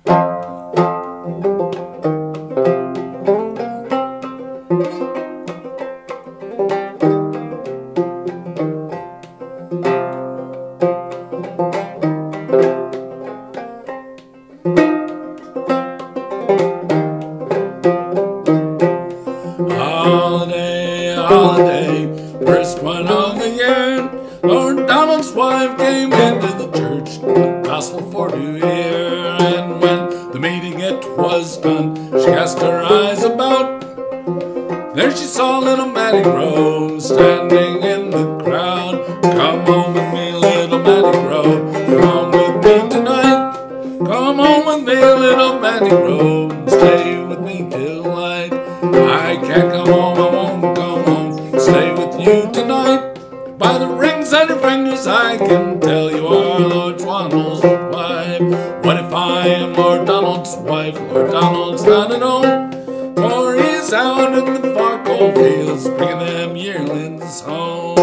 Holiday, holiday, first one of the year. Lord Donald's wife came into the church, the gospel for to hear. And when the meeting it was done, she cast her eyes about. There she saw little Matty Groves standing in the crowd. Come home with me, little Matty Groves, come with me tonight. Come home with me, little Matty Groves, stay with me till light. I can't come home, I won't come home, stay with you tonight. By the rings on your fingers I can tell you are Lord Donald's wife. What if I am Lord Donald's wife? Lord Donald's not at home, for he's out in the far cold fields bringing them yearlings home.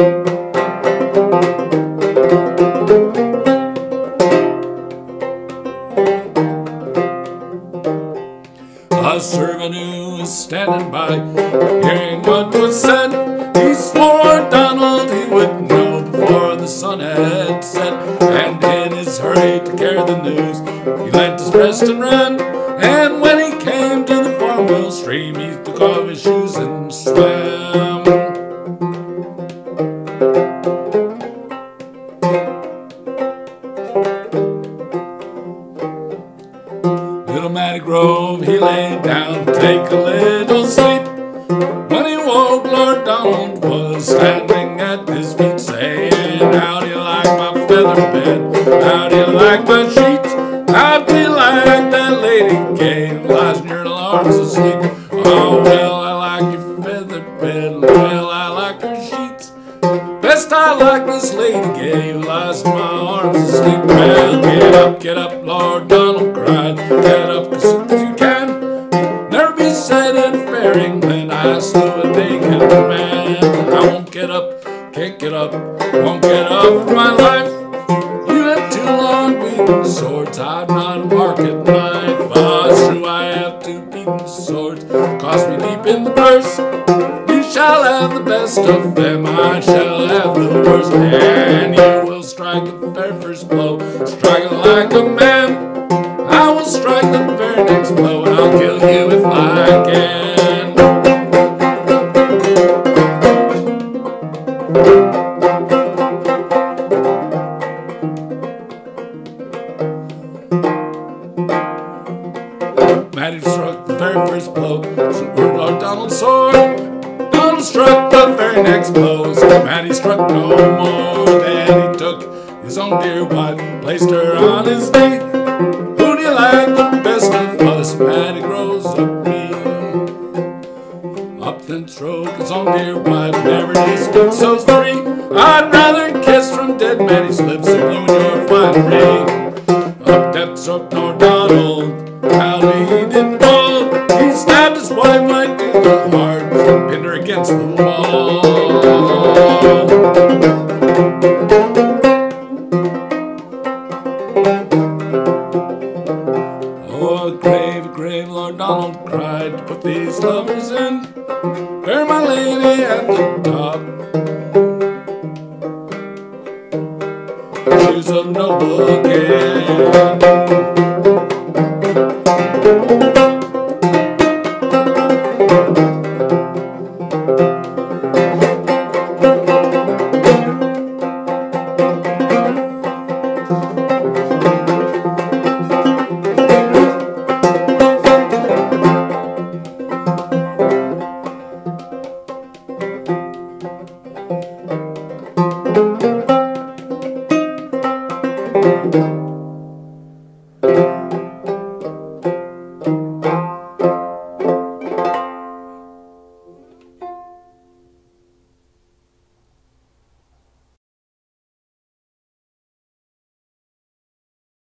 A servant who was standing by, hearing what was said, he swore Donald he would know before the sun had set. And in his hurry to carry the news, he leant his breast and ran. And when he came to the farm stream, he took off his shoes and swam. Little Matty Grove, he lay down to take a little sleep. When he woke, Lord Donald was standing at his feet, saying, how do you like my feather bed? How do you like my sheets? How do you like that lady gay who lies in your arms asleep? Oh, well, I like your feather bed, well, I like her sheets. Best I like this lady gay who lies in my arms asleep. Well, get up, Lord Donald cried. Get up, 'cause you can never be said in fair England, I slew a naked man. I won't get up, can't get up, won't get up for my life. You have two long beaten swords, I'm not a market knife. Ah, it's true I have two beaten swords, cost me deep in the purse. You shall have the best of them, I shall have the worst. And you will strike the very first blow, strike it like a man. I will strike the very next blow, and I'll kill you if I can. Matty struck the very first blow, word Lord Donald's sword. Donald struck the very next blow, so Matty struck no more. Then he took his own dear wife, placed her on his knee. Who do you like the best of us? Matty Groves up me. Up then stroke his own dear wife, never did speak so's three. I'd rather kiss from dead Matty's lips than you and your finery. Up depth struck Lord Donald, how he did fall. He stabbed his wife right through the heart, pinned her against the wall. Oh, a grave, Lord Donald cried, to put these lovers in, where my lady at the top.